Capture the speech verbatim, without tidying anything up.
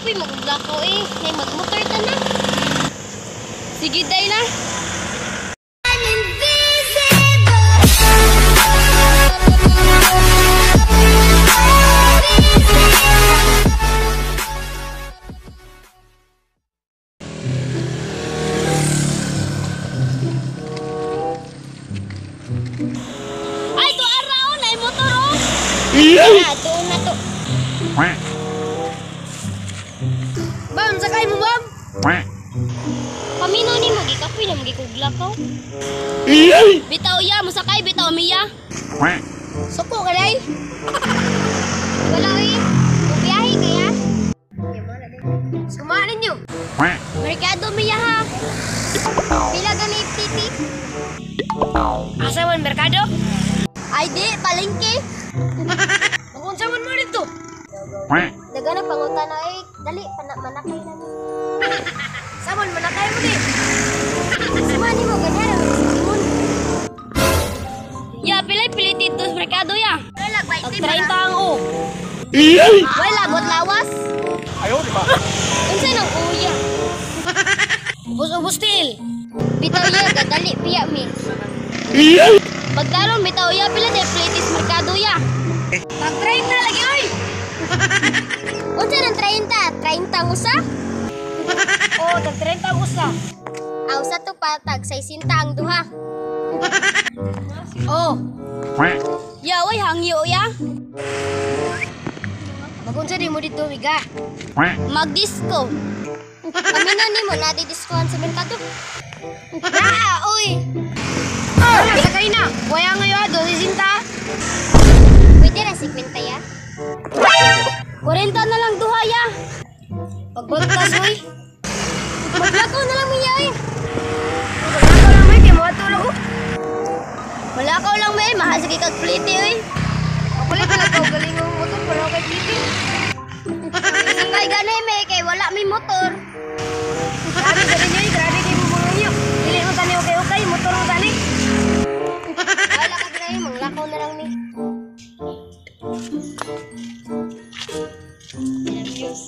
Grabe, maglakaw eh. Nay magmotor ta na. Sige, day na. Ay, to araw na motor oh. Yeah, doon na to. Bam, sakay mo bam. Pamino ni mo gikapoy na magikuglakaw. Bitaw ya, mo sakay bitaw miya. Suko ka day. Wala eh. Bubiyahe kaya. Suma ninyo. Merkado miya ha. Pila gani titi. Asa man merkado? Ay di, palengke. Unsa man mo dito? Daga na pangutan na eh. Dali, manakay na mo. Samon, manakay mo di. Sumani mo, ganyan ang simon. Ya, pilay-pilay dito sa merkado ya. Wala, treinta ang o. Wala, bot lawas. Ayaw, di ba? Unsa nang uya? Bus-bustil. Bitaw ya, gadali, piya mi. Pagdaron, bitaw ya, pila de plitis merkado ya. Tag treinta lagi, oy! Unsa nang treinta? treinta ang usa? Oh, tag treinta ang usa. Ah, usa to pa, tag sesenta ang duha. Oh. Ya, oy, hangyo ya. Magunsa di mo dito, miga. Mag-disco. Kami na ni mo, nati-discoan sa merkado. Na, oy! Ah, sakay na. Waya ngayon, dosi sinta. Pwede na sikwenta ya. Kurenta na lang duha ya. Pagbuntas oy. Maglakaw na lang miya eh. Maglakaw lang may, kaya mga tulog ko. Malakaw lang may, mahal sa kikag pliti oy. Makulit na lang ko, galing ang motor, wala kay pliti. Sakay ganay may, kaya wala may motor. Grabe ka rin yun, grabe kayo mo mga nyo. Dili mo tani okay-okay, motor mo tani. Wala ka rin yun, maglakaw na lang ni. Nervyos.